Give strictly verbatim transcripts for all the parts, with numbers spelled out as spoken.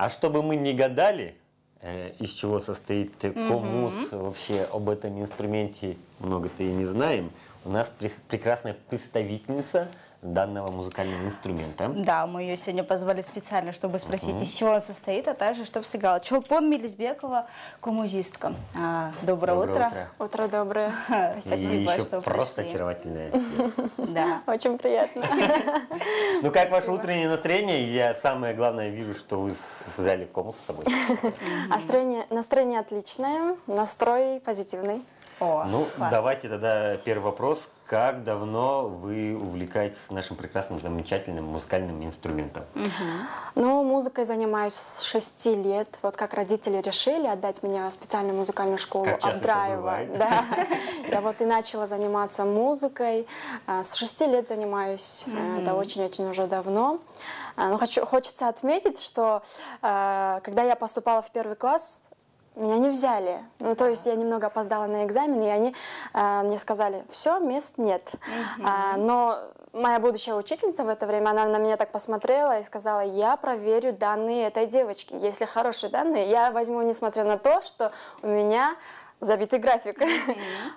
А чтобы мы не гадали, э, из чего состоит коммуз, mm-hmm. вообще об этом инструменте много-то и не знаем, у нас прес- прекрасная представительница данного музыкального инструмента. Да, мы ее сегодня позвали специально, чтобы спросить, uh-huh. из чего он состоит, а также, чтобы сыграла. Чолпон Мелизбекова, коммузистка. А, доброе, доброе утро. Утро. Утро доброе. Спасибо, и что просто пришли. Очаровательная. Да. Очень приятно. Ну, как ваше утреннее настроение? Я самое главное вижу, что вы взяли коммуз с собой. Настроение отличное, настрой позитивный. О, ну, классно. Давайте тогда первый вопрос. Как давно вы увлекаетесь нашим прекрасным, замечательным музыкальным инструментом? Угу. Ну, музыкой занимаюсь с шести лет. Вот как родители решили отдать меня в специальную музыкальную школу Абдраева. Да. Я вот и начала заниматься музыкой. С шести лет занимаюсь. Угу. Это очень-очень уже давно. Но хочу, хочется отметить, что когда я поступала в первый класс, меня не взяли. Ну, то есть я немного опоздала на экзамен, и они э, мне сказали, все, мест нет. Uh-huh. а, но моя будущая учительница в это время, она на меня так посмотрела и сказала, я проверю данные этой девочки. Если хорошие данные, я возьму, несмотря на то, что у меня забитый график. Uh-huh.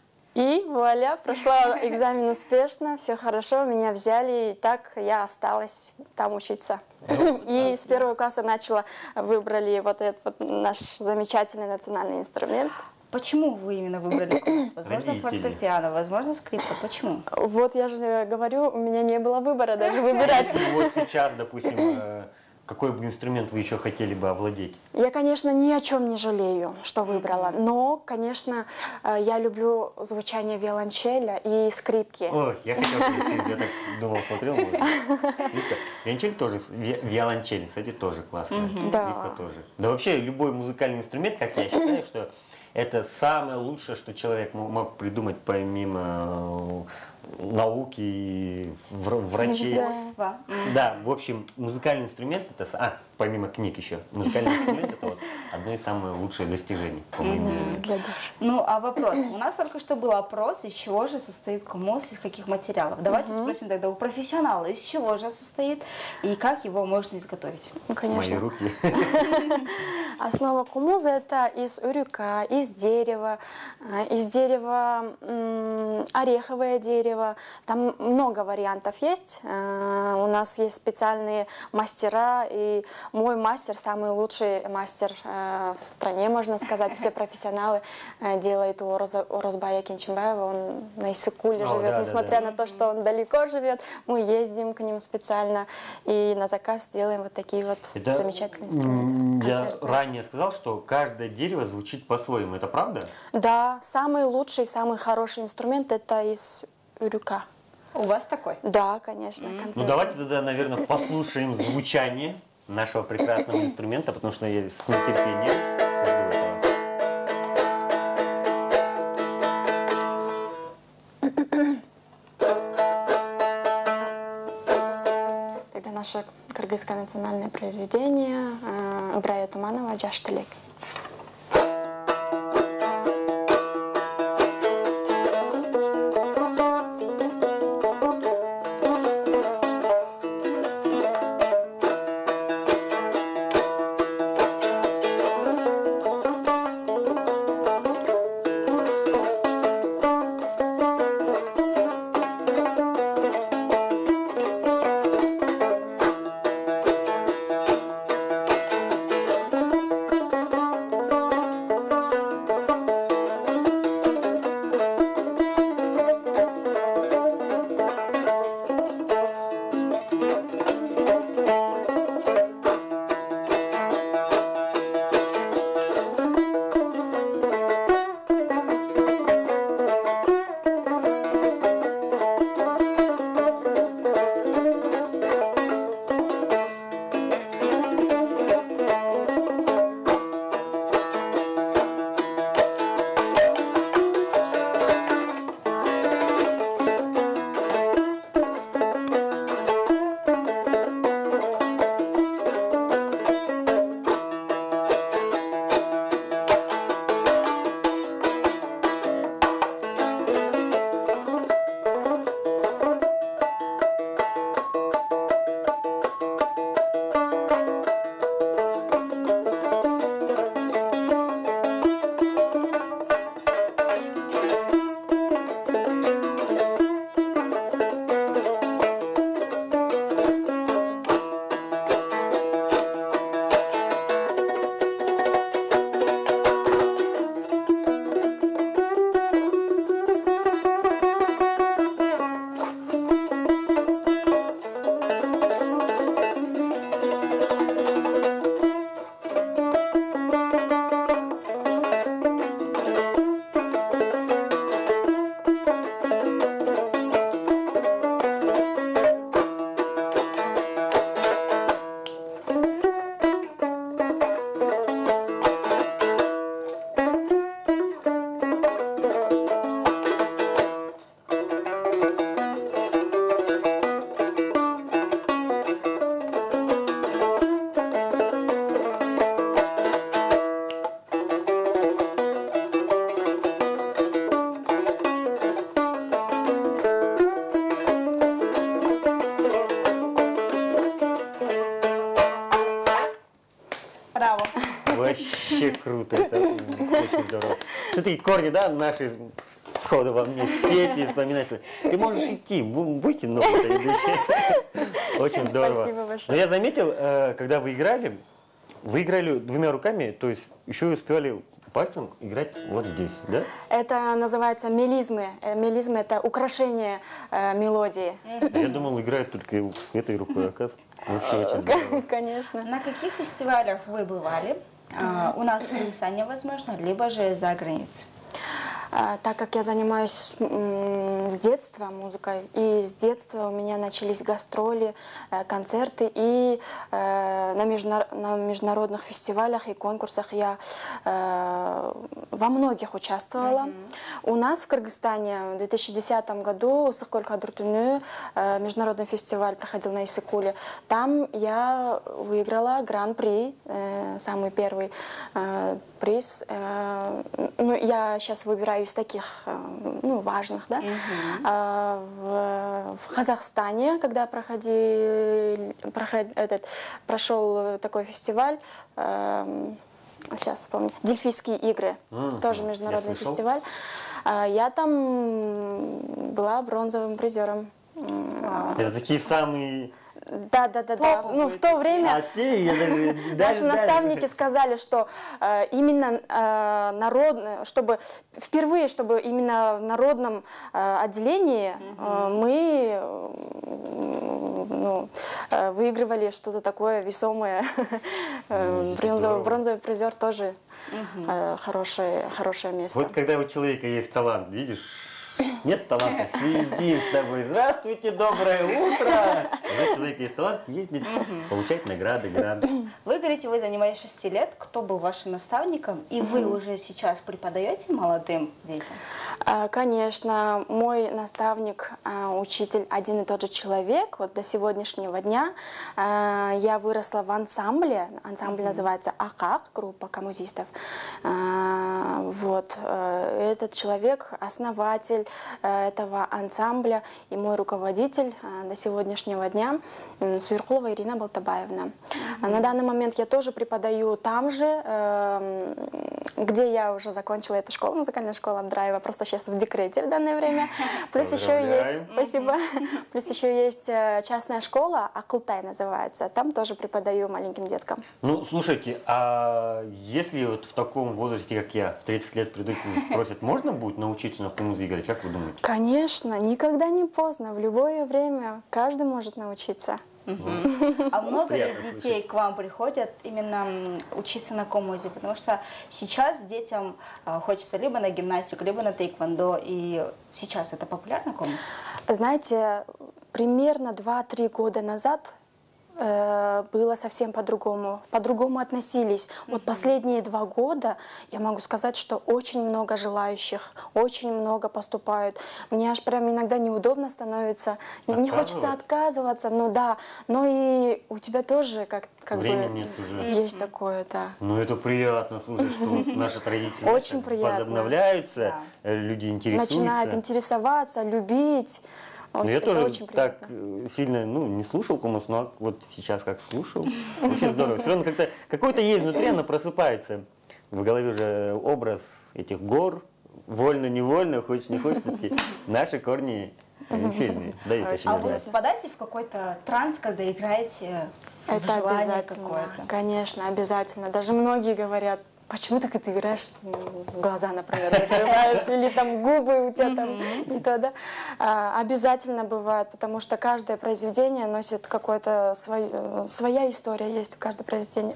И вуаля, прошла экзамен успешно, все хорошо, меня взяли, и так я осталась там учиться. И с первого класса начала, выбрали вот этот вот наш замечательный национальный инструмент. Почему вы именно выбрали коммуз? Возможно, фортепиано, возможно, скрипка. Почему? Вот я же говорю, у меня не было выбора даже выбирать. Вот сейчас, допустим, какой бы инструмент вы еще хотели бы овладеть? Я, конечно, ни о чем не жалею, что выбрала, но, конечно, я люблю звучание виолончеля и скрипки. Ой, я хотел спросить, я так думал, смотрел. Скрипка. Виолончель тоже, ви виолончель, кстати, тоже классная, mm-hmm. скрипка да. тоже. Да вообще, любой музыкальный инструмент, как я считаю, что это самое лучшее, что человек мог придумать помимо науки и врачей. Да. Да, в общем, музыкальный инструмент это, а, помимо книг еще, музыкальный инструмент это вот одно из самых лучших достижений, по моему мнению. Для души. Ну, а вопрос. У нас только что был опрос, из чего же состоит коммуз, из каких материалов. Давайте угу. спросим тогда у профессионала, из чего же состоит и как его можно изготовить. Ну, конечно. Мои руки. Основа коммуза это из урюка, из дерева, из дерева ореховое дерево. Там много вариантов есть. У нас есть специальные мастера, и мой мастер, самый лучший мастер в стране, можно сказать, все профессионалы делают у Розбая Кенчимбаева, он на Иссыкуле живет, да, несмотря да, да. на то, что он далеко живет, мы ездим к ним специально и на заказ делаем вот такие вот это, замечательные инструменты. Я ранее сказал, что каждое дерево звучит по-своему, это правда? Да, самый лучший, самый хороший инструмент это из урюка. У вас такой? Да, конечно. Mm-hmm. Ну давайте тогда, наверное, послушаем звучание нашего прекрасного инструмента, потому что я с нетерпением жду этого. Тогда наше кыргызское национальное произведение Ыбрая Туманова «Жаш тилек». вообще круто, это очень здорово. Смотри, корни, да, наши сходу во мне спеть и вспоминается. Ты можешь идти, будьте новые ведущие. Очень здорово. Спасибо большое. Но я заметил, когда вы играли, вы играли двумя руками, то есть еще и успевали пальцем играть вот здесь, да? Это называется мелизмы. Мелизмы – это украшение э, мелодии. Я думал, играют только этой рукой, оказывается. Вообще очень здорово. Конечно. На каких фестивалях вы бывали? А, у нас в Кыргызстане, возможно, либо же за границей? А, так как я занимаюсь м, с детства музыкой, и с детства у меня начались гастроли, э, концерты, и э, на, междунар на международных фестивалях и конкурсах я э, во многих участвовала. Mm-hmm. У нас в Кыргызстане в две тысячи десятом году Сыккөл Кадыр-түнү, э, международный фестиваль проходил на Иссык-Куле. Там я выиграла гран-при, э, самый первый э, приз. Э, ну, я сейчас выбираю из таких, ну, важных, да. Uh-huh. а, в, в Казахстане, когда проходи, проход, этот, прошел такой фестиваль, э, сейчас вспомню, Дельфийские игры, uh-huh. тоже международный фестиваль. А, я там была бронзовым призером. Uh-huh. Это такие самые... Да, да, да, да. Ну, в то время а те, я даже, наши даже, наставники даже... сказали, сказали, что э, именно э, народное, чтобы впервые, чтобы именно в народном э, отделении э, мы э, ну, э, выигрывали что-то такое весомое. Бронзовый, бронзовый призер тоже э, хорошее, хорошее место. Вот когда у человека есть талант, видишь? Нет таланта, сидим с тобой. Здравствуйте, доброе утро. Когда у человека есть талант, ездить, получать награды, гранты. Вы говорите, вы занимаетесь шести лет. Кто был вашим наставником? И вы уже сейчас преподаете молодым детям? Конечно, мой наставник, учитель один и тот же человек. Вот до сегодняшнего дня я выросла в ансамбле. Ансамбль mm-hmm. называется «Акак», группа камузистов. Вот. Этот человек основатель этого ансамбля и мой руководитель до сегодняшнего дня Суйркулова Ирина Балтабаевна. Mm-hmm. На данный момент я тоже преподаю там же, где я уже закончила эту школу, музыкальная школа Абдраева, просто сейчас в декрете в данное время. Плюс еще есть, спасибо, плюс еще есть частная школа, Акылтай называется, там тоже преподаю маленьким деткам. Ну, слушайте, а если вот в таком возрасте, как я, в тридцать лет придут и спросят, можно будет научиться на музыке играть, как вы думаете? Конечно, никогда не поздно, в любое время каждый может научиться. Uh-huh. А много ли детей к вам приходят именно учиться на комузе? Потому что сейчас детям хочется либо на гимнастику, либо на тэквондо, и сейчас это популярно комуз? Знаете, примерно два-три года назад э, было совсем по-другому. По-другому относились. Mm-hmm. Вот последние два года я могу сказать, что очень много желающих, очень много поступают. Мне аж прям иногда неудобно становится. Не хочется отказываться, но да. Но и у тебя тоже как, как Времени бы нет уже. Есть mm-hmm. такое, да. Ну это приятно слушать, что наши традиции очень приятно. Возобновляются, да. Люди интересуются. Начинают интересоваться, любить. Вот, я тоже так сильно ну, не слушал коммус, но вот сейчас как слушал. Очень здорово. Все равно как-то какой-то есть внутри, оно просыпается. В голове уже образ этих гор, вольно-невольно, хочешь не хочешь, такие наши корни сильные. Да, это а вы впадаете в какой-то транс, когда играете? Это обязательно, конечно, обязательно. Даже многие говорят, почему так ты играешь, глаза, например, закрываешь, или там губы у тебя там не то, да? А, обязательно бывает, потому что каждое произведение носит какое-то свой, своя история есть в каждом произведении.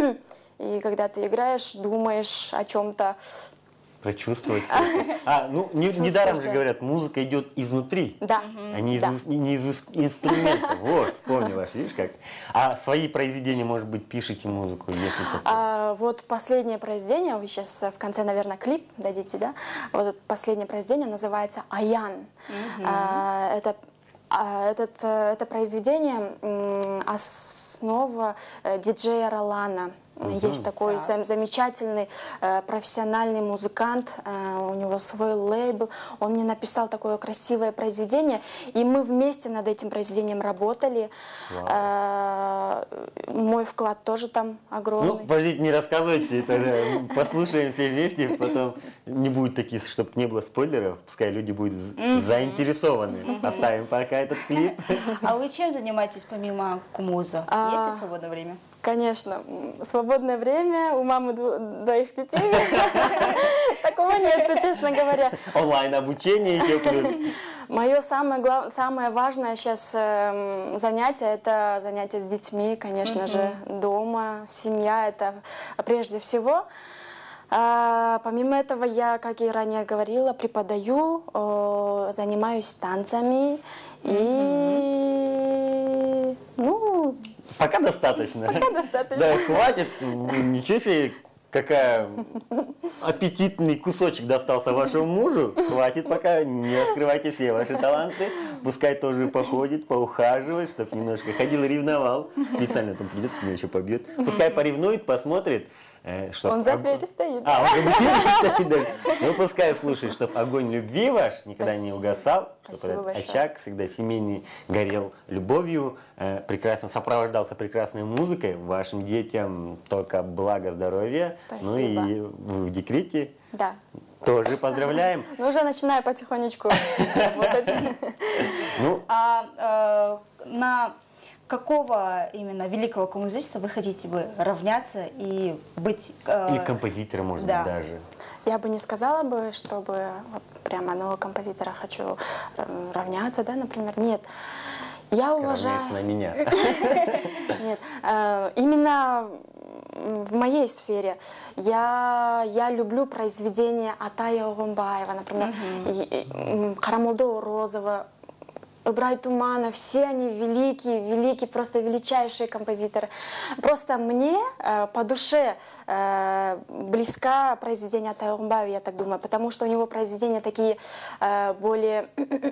И когда ты играешь, думаешь о чем-то. Прочувствовать. А, ну, не, недаром же говорят, музыка идет изнутри, да. а не из, да. не из инструмента. Вот, вспомнила, видишь как. А свои произведения, может быть, пишете музыку, если такое? А, вот последнее произведение, вы сейчас в конце, наверное, клип дадите, да? Вот последнее произведение называется «Аян». Mm-hmm. а, это Этот, это произведение основа диджея Ролана. Угу. Есть такой да. замечательный э, профессиональный музыкант, э, у него свой лейбл, он мне написал такое красивое произведение, и мы вместе над этим произведением работали. Э, мой вклад тоже там огромный. Ну, подождите, не рассказывайте, тогда послушаем все вместе, потом не будет таких, чтобы не было спойлеров, пускай люди будут mm-hmm. заинтересованы. Mm-hmm. Оставим пока этот клип. А вы чем занимаетесь помимо кумуза? А... Есть ли свободное время? Конечно, свободное время, у мамы двоих детей, такого нет, честно говоря. Онлайн-обучение еще плюс. Мое самое, глав... самое важное сейчас э, занятие, это занятие с детьми, конечно же, дома, семья, это прежде всего. А, помимо этого, я, как и ранее говорила, преподаю, э, занимаюсь танцами и, ну... Пока достаточно. Пока достаточно. Да, хватит. Ничего себе, какая аппетитный кусочек достался вашему мужу. Хватит пока, не раскрывайте все ваши таланты. Пускай тоже походит, поухаживает, чтобы немножко ходил и ревновал. Специально там придет, меня еще побьет. Пускай поревнует, посмотрит. Э, чтоб... Он за дверью стоит. А, он за дверью стоит даже. Ну, пускай слушает, чтобы огонь любви ваш никогда Спасибо. не угасал. Чтобы этот очаг всегда семейный горел любовью, э, прекрасно сопровождался прекрасной музыкой. Вашим детям только благо, здоровья. Спасибо. Ну и вы в декрете. Да. Тоже поздравляем. Ну, уже начинаю потихонечку работать. Ну, а на... Какого именно великого композитора вы хотите бы равняться и быть... Э, Или композитора, может да. быть, даже. Я бы не сказала бы, чтобы вот прямо одного композитора хочу равняться, да, например. Нет. Я уважаю... Равняться на меня. Нет. Именно в моей сфере я, я люблю произведения Атая Огунбаева, например, Карамолдо Розова, Ибрай Туманов, все они великие, великие, просто величайшие композиторы. Просто мне э, по душе э, близка произведение Атая Огунбаева, я так думаю, потому что у него произведения такие э, более,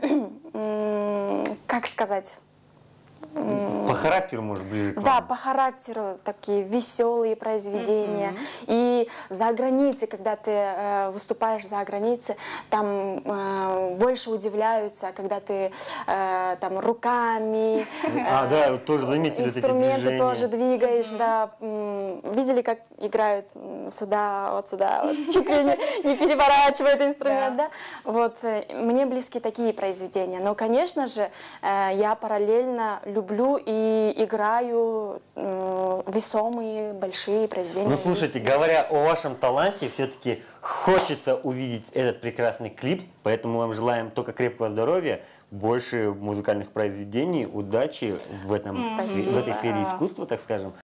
как сказать... По характеру, может, ближе к вам. Да, по характеру такие веселые произведения. Mm-hmm. И за границей, когда ты э, выступаешь за границей, там э, больше удивляются, когда ты э, там руками, э, а, да, тоже заметили инструменты тоже двигаешь. Mm-hmm. Да. Видели, как играют сюда, вот сюда, вот, чуть ли не, не переворачивает инструмент. Да. Да? Вот, э, мне близки такие произведения. Но, конечно же, э, я параллельно люблю и играю э, весомые, большие произведения. Ну, слушайте, говоря о вашем таланте, все-таки хочется увидеть этот прекрасный клип, поэтому вам желаем только крепкого здоровья, больше музыкальных произведений, удачи в, этом, в этой сфере искусства, так скажем.